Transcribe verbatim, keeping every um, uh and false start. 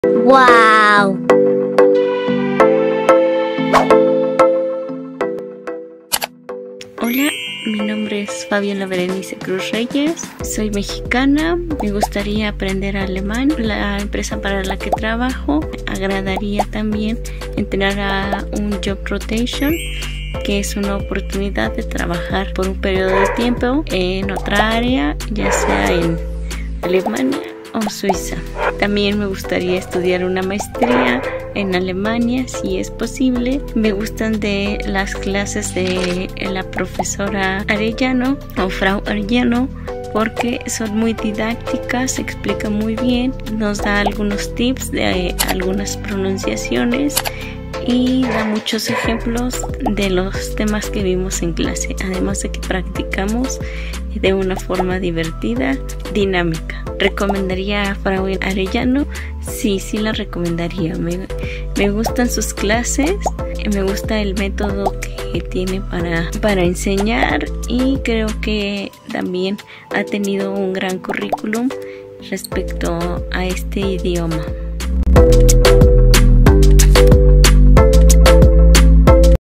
¡Wow! Hola, mi nombre es Fabiola Berenice Cruz Reyes, soy mexicana, me gustaría aprender alemán. La empresa para la que trabajo agradaría también entrar a un job rotation, que es una oportunidad de trabajar por un periodo de tiempo en otra área, ya sea en Alemania o Suiza. También me gustaría estudiar una maestría en Alemania, si es posible. Me gustan de las clases de la profesora Arellano o Frau Arellano, porque son muy didácticas, se explica muy bien, nos da algunos tips de eh, algunas pronunciaciones y da muchos ejemplos de los temas que vimos en clase, además de que practicamos de una forma divertida, dinámica. ¿Recomendaría a Frau Arellano? Sí, sí la recomendaría. Me, me gustan sus clases, me gusta el método que tiene para, para enseñar, y creo que también ha tenido un gran currículum respecto a este idioma.